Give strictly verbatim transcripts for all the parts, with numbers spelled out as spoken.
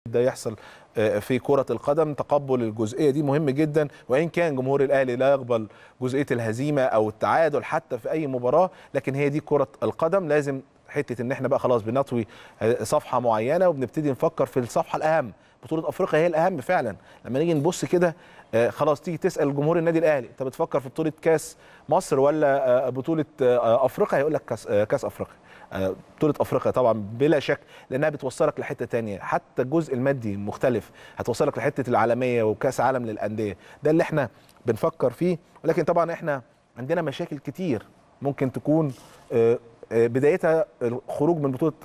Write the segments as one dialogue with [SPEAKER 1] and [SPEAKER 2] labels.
[SPEAKER 1] ده يحصل في كرة القدم. تقبل الجزئية دي مهم جدا، وإن كان جمهور الأهلي لا يقبل جزئية الهزيمة أو التعادل حتى في أي مباراة، لكن هي دي كرة القدم. لازم حتة إن احنا بقى خلاص بنطوي صفحة معينة وبنبتدي نفكر في الصفحة الأهم. بطولة أفريقيا هي الأهم فعلا. لما نيجي نبص كده خلاص تيجي تسأل جمهور النادي الأهلي أنت بتفكر في بطولة كاس مصر ولا بطولة أفريقيا؟ هيقول لك كاس كاس أفريقيا. بطولة أفريقيا طبعا بلا شك، لأنها بتوصلك لحتة تانية، حتى الجزء المادي مختلف، هتوصلك لحتة العالمية وكاس عالم للأندية. ده اللي احنا بنفكر فيه. ولكن طبعا احنا عندنا مشاكل كتير ممكن تكون بدايتها الخروج من بطولة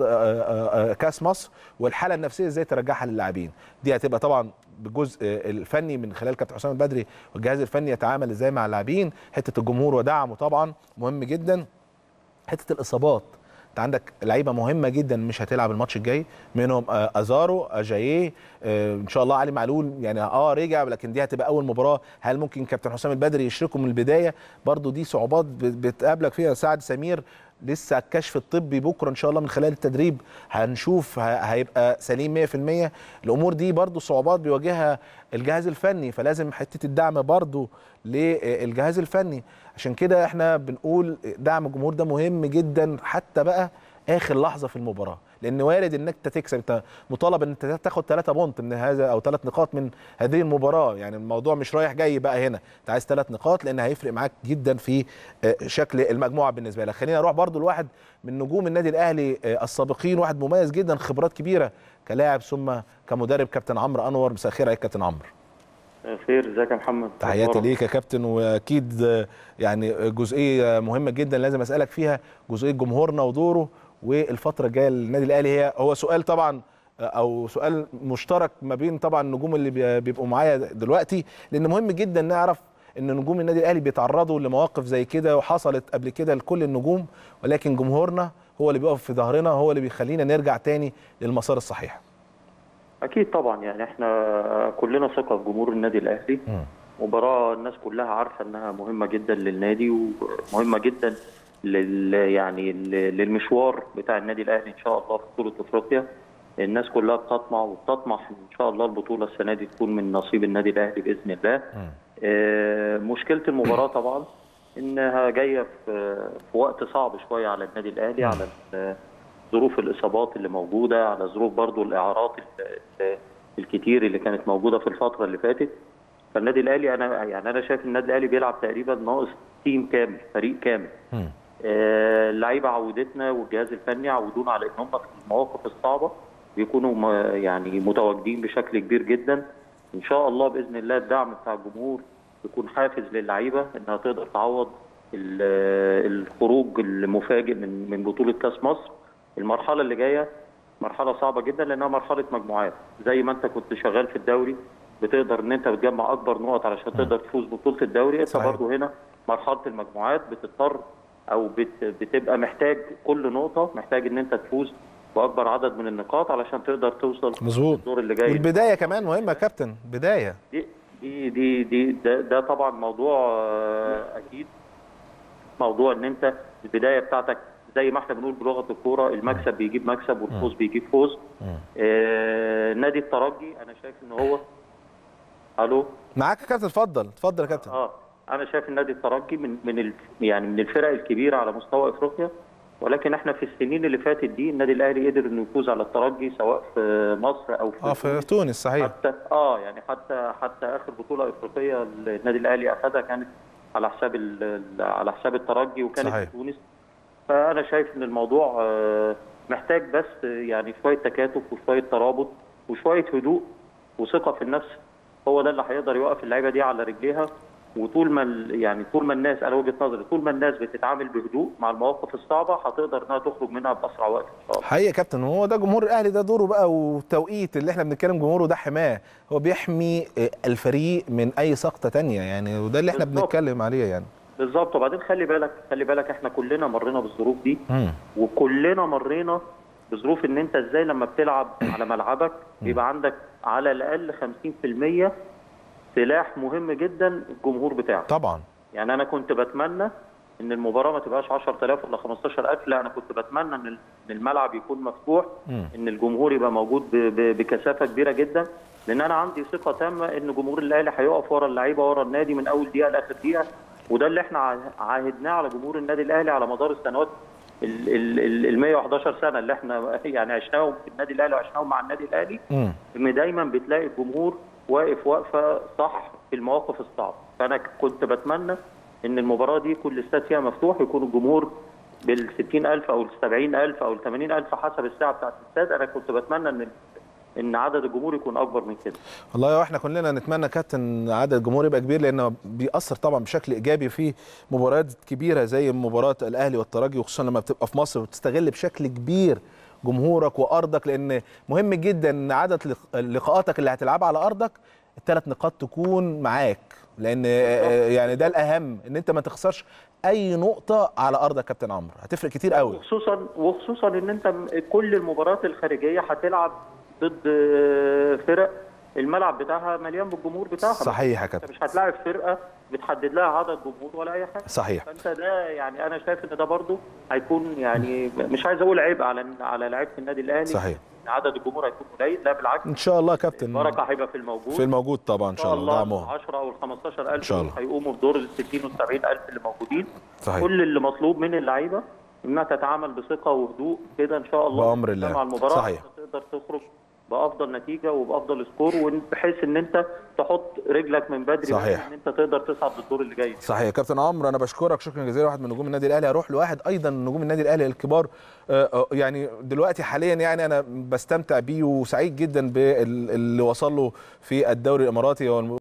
[SPEAKER 1] كاس مصر، والحالة النفسية ازاي ترجعها للاعبين. دي هتبقى طبعا بالجزء الفني من خلال كابتن حسام البدري والجهاز الفني يتعامل ازاي مع اللاعبين. حتة الجمهور ودعمه طبعا مهم جدا. حتة الإصابات، انت عندك لعيبه مهمه جدا مش هتلعب الماتش الجاي، منهم ازارو، اجاييه، ان شاء الله علي معلول يعني اه رجع، لكن دي هتبقى اول مباراه. هل ممكن كابتن حسام البدري يشركه من البدايه؟ برضو دي صعوبات بتقابلك فيها. سعد سمير لسه الكشف الطبي بكره ان شاء الله من خلال التدريب هنشوف هيبقى سليم مية في المية. الامور دي برضو صعوبات بيواجهها الجهاز الفني، فلازم حته الدعم برضو للجهاز الفني. عشان كده احنا بنقول دعم الجمهور ده مهم جدا حتى بقى اخر لحظه في المباراه، لان وارد انك انت تكسب. انت مطالب ان انت تاخد ثلاثة بونت من هذا او ثلاث نقاط من هذه المباراه. يعني الموضوع مش رايح جاي بقى هنا، انت عايز ثلاث نقاط لان هيفرق معاك جدا في شكل المجموعه بالنسبه لك. خلينا نروح برضو لواحد من نجوم النادي الاهلي السابقين، واحد مميز جدا، خبرات كبيره كلاعب ثم كمدرب، كابتن عمرو انور. مساء الخير عليك كابتن عمرو.
[SPEAKER 2] خير، ازيك يا محمد؟
[SPEAKER 1] تحياتي ليك يا كابتن. واكيد يعني جزئيه مهمه جدا لازم اسالك فيها، جزئيه جمهورنا ودوره والفتره الجايه للنادي الاهلي. هي هو سؤال طبعا او سؤال مشترك ما بين طبعا النجوم اللي بيبقوا معايا دلوقتي، لان مهم جدا نعرف ان نجوم النادي الاهلي بيتعرضوا لمواقف زي كده وحصلت قبل كده لكل النجوم، ولكن جمهورنا هو اللي بيقف في ظهرنا، هو اللي بيخلينا نرجع تاني للمسار الصحيح.
[SPEAKER 2] اكيد طبعا، يعني احنا كلنا ثقه في جمهور النادي الاهلي. م. مباراه الناس كلها عارفه انها مهمه جدا للنادي ومهمه جدا لل يعني للمشوار بتاع النادي الاهلي ان شاء الله في بطوله افريقيا. الناس كلها بتطمع وبتطمح ان شاء الله البطوله السنه دي تكون من نصيب النادي الاهلي باذن الله. آه مشكله المباراه طبعا انها جايه في, في وقت صعب شويه على النادي الاهلي، م. على ظروف الاصابات اللي موجوده، على ظروف برضو الاعارات الكتير اللي كانت موجوده في الفتره اللي فاتت. فالنادي الاهلي انا يعني انا شايف النادي الاهلي بيلعب تقريبا ناقص تيم كامل، فريق كامل. آه اللعيبه عودتنا والجهاز الفني عودونا على ان هم في المواقف الصعبه بيكونوا يعني متواجدين بشكل كبير جدا. ان شاء الله باذن الله الدعم بتاع الجمهور يكون حافز للعيبه انها تقدر تعوض الخروج المفاجئ من من بطوله كاس مصر. المرحله اللي جايه مرحله صعبه جدا لانها مرحله مجموعات، زي ما انت كنت شغال في الدوري بتقدر ان انت بتجمع اكبر نقط علشان تقدر تفوز ببطوله الدوري. انت برضه هنا مرحله المجموعات بتضطر او بت بتبقى محتاج كل نقطه، محتاج ان انت تفوز باكبر عدد من النقاط علشان تقدر توصل للدور اللي جاي.
[SPEAKER 1] والبدايه كمان مهمه يا كابتن، بدايه
[SPEAKER 2] دي دي دي, دي ده, ده طبعا موضوع اكيد، موضوع ان انت البدايه بتاعتك زي ما احنا بنقول بلغه الكوره، المكسب بيجيب مكسب والفوز بيجيب فوز. آه نادي الترجي انا شايف ان هو الو
[SPEAKER 1] معاك يا كابتن، اتفضل اتفضل يا كابتن.
[SPEAKER 2] اه انا شايف النادي الترجي من من ال يعني من الفرق الكبيره على مستوى افريقيا، ولكن احنا في السنين اللي فاتت دي النادي الاهلي قدر انه يفوز على الترجي سواء في مصر او في
[SPEAKER 1] اه في تونس. صحيح.
[SPEAKER 2] حتى اه يعني حتى حتى اخر بطوله افريقيه النادي الاهلي اخذها كانت على حساب على حساب الترجي وكانت صحيح. في تونس. فأنا شايف إن الموضوع محتاج بس يعني شوية تكاتف وشوية ترابط وشوية هدوء وثقة في النفس، هو ده اللي هيقدر يوقف اللعيبة دي على رجليها. وطول ما يعني طول ما الناس، أنا وجهة نظري، طول ما الناس بتتعامل بهدوء مع المواقف الصعبة هتقدر إنها تخرج منها بأسرع وقت إن شاء الله.
[SPEAKER 1] حقيقي يا كابتن، وهو ده جمهور الأهلي، ده دوره بقى والتوقيت اللي احنا بنتكلم جمهوره ده حماه، هو بيحمي الفريق من أي سقطة تانية يعني، وده اللي احنا بالزبط. بنتكلم عليه يعني.
[SPEAKER 2] بالظبط. وبعدين خلي بالك خلي بالك احنا كلنا مرينا بالظروف دي، مم. وكلنا مرينا بظروف ان انت ازاي لما بتلعب على ملعبك بيبقى عندك على الاقل خمسين في المية سلاح مهم جدا الجمهور بتاعك.
[SPEAKER 1] طبعا.
[SPEAKER 2] يعني انا كنت بتمنى ان المباراه ما تبقاش عشرة آلاف ولا خمستاشر ألف، لا انا كنت بتمنى ان ان الملعب يكون مفتوح، ان الجمهور يبقى موجود بكثافه كبيره جدا، لان انا عندي ثقه تامه ان جمهور الاهلي هيقف ورا اللعيبه ورا النادي من اول دقيقه لاخر دقيقه، وده اللي احنا عاهدناه على جمهور النادي الاهلي على مدار السنوات ال مية وحداشر سنه اللي احنا يعني عشناهم في النادي الاهلي وعشناهم مع النادي الاهلي. ان دايما بتلاقي الجمهور واقف وقفه صح في المواقف الصعبه، فانا كنت بتمنى ان المباراه دي كل استاد فيها مفتوح، يكون الجمهور بال ستين ألف او ال سبعين ألف او ال ثمانين ألف حسب الساعه بتاعت الاستاد. انا كنت بتمنى ان ان عدد الجمهور يكون اكبر من كده.
[SPEAKER 1] والله واحنا كلنا نتمنى كابتن عدد الجمهور يبقى كبير، لانه بيأثر طبعا بشكل ايجابي في مباريات كبيره زي مباراه الاهلي والترجي، وخصوصا لما بتبقى في مصر وتستغل بشكل كبير جمهورك وارضك، لان مهم جدا ان عدد لقاءاتك اللي هتلعبها على ارضك الثلاث نقاط تكون معاك، لان يعني ده الاهم، ان انت ما تخسرش اي نقطه على ارضك. كابتن عمرو هتفرق كتير قوي،
[SPEAKER 2] وخصوصا وخصوصا ان انت كل المباريات الخارجيه هتلعب ضد فرق الملعب بتاعها مليان بالجمهور بتاعها.
[SPEAKER 1] صحيح يا كابتن،
[SPEAKER 2] انت مش هتلاعب فرقه بتحدد لها عدد جمهور ولا اي حاجه.
[SPEAKER 1] صحيح.
[SPEAKER 2] فانت ده يعني انا شايف ان ده برضو هيكون يعني مش عايز اقول عيب على على لعيبه النادي الاهلي.
[SPEAKER 1] صحيح.
[SPEAKER 2] عدد الجمهور هيكون قليل، لا بالعكس
[SPEAKER 1] ان شاء الله يا كابتن،
[SPEAKER 2] البركه هيبقى في الموجود
[SPEAKER 1] في الموجود طبعا ان شاء الله.
[SPEAKER 2] دعمهم عشرة او ال خمستاشر ألف هيقوموا بدور ال ستين وال سبعين ألف اللي موجودين.
[SPEAKER 1] صحيح.
[SPEAKER 2] كل اللي مطلوب من اللعيبه انها تتعامل بثقه وهدوء كده ان شاء الله
[SPEAKER 1] بامر الله
[SPEAKER 2] مع المباراه.
[SPEAKER 1] صحيح.
[SPEAKER 2] تقدر تخرج بافضل نتيجه وبافضل سكور، بحيث ان انت تحط رجلك من بدري.
[SPEAKER 1] صحيح.
[SPEAKER 2] ان انت تقدر تصعد للدور اللي جاي.
[SPEAKER 1] صحيح يا كابتن عمرو، انا بشكرك شكرا جزيلا. واحد من نجوم النادي الاهلي، هروح لواحد ايضا من نجوم النادي الاهلي الكبار، يعني دلوقتي حاليا يعني انا بستمتع بيه وسعيد جدا باللي وصل له في الدوري الاماراتي.